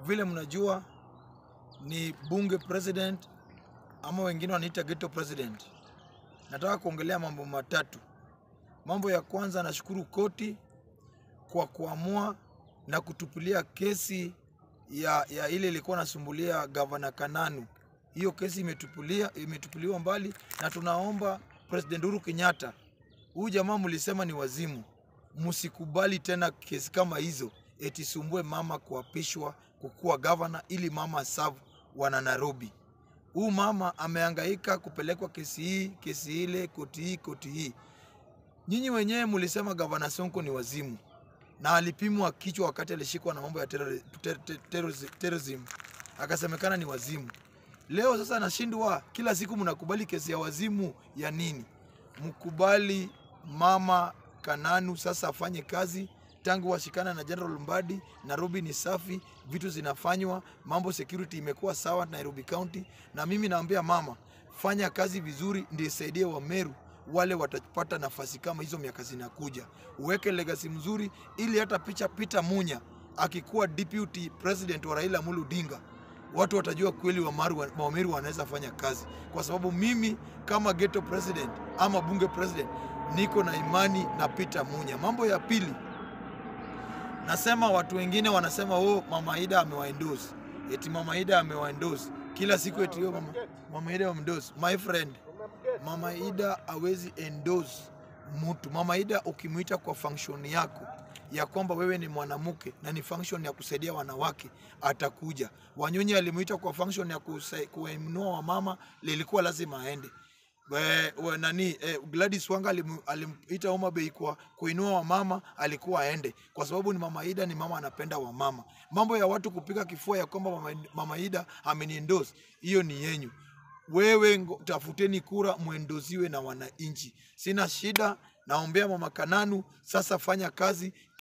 vile mnajua ni bunge president ama wengine wanaita ghetto president. Nataka kuongelea mambo matatu. Mambo ya kwanza, nashukuru koti kwa kuamua na kutupilia kesi ya ile ilikuwa nasumbulia Governor Kananu. Hiyo kesi imetupiliwa mbali, na tunaomba President Uhuru Kenyatta, huyu jamaa mlisema ni wazimu, msikubali tena kesi kama hizo eti sumbue mama kuapishwa kukuwa governor ili mama serve wana Nairobi. Huyu mama amehangaika kupelekwa kesi hii, kesi ile, koti hii. Nyinyi wenyewe mlisema Governor Sonko ni wazimu na alipimwa kichwa wakati alishikwa na mambo ya terrorism. Akasemekana ni wazimu. Leo sasa nashindwa, kila siku mnakubali kesi ya wazimu ya nini? Mkubali mama Kananu sasa afanye kazi. Tangu washikana na General Mbadi, Nairobi ni safi, vitu zinafanywa, mambo security imekuwa sawa Nairobi County. Na mimi naambia mama, fanya kazi vizuri ndio isaidie wa Meru wale watapata nafasi kama hizo miaka zinakuja. Uweke legacy mzuri ili hata Peter Munya akikuwa deputy president wa Raila Amolo Odinga, watu watajua kweli wa Meru wanaweza fanya kazi. Kwa sababu mimi kama ghetto president ama bunge president niko na imani na Peter Munya. Mambo ya pili, nasema watu wengine wanasema Mama Ida amewaendorse. Eti Mama Ida amewaendorse. Kila siku eti Mama Ida amewaendorse. My friend, Mama Ida hawezi endorse mtu. Mama Ida ukimuita kwa function yako ya kwamba wewe ni mwanamke na ni function ya kusaidia wanawake, atakuja. Wanyonyi alimuita kwa function ya kuinua wamama, lilikuwa lazima aende. Gladys Wanga alimuita Homa Bay kwa kuinua wamama, alikuwa aende. Kwa sababu ni Mama Ida, ni mama anapenda wamama. Mambo ya watu kupiga kifua ya kwamba Mama Ida ameniendorse, hiyo ni yenyu. Wewe tafuteni kura muendoziwe na wananchi. Sina shida, naombea Mama Kananu sasa fanya kazi.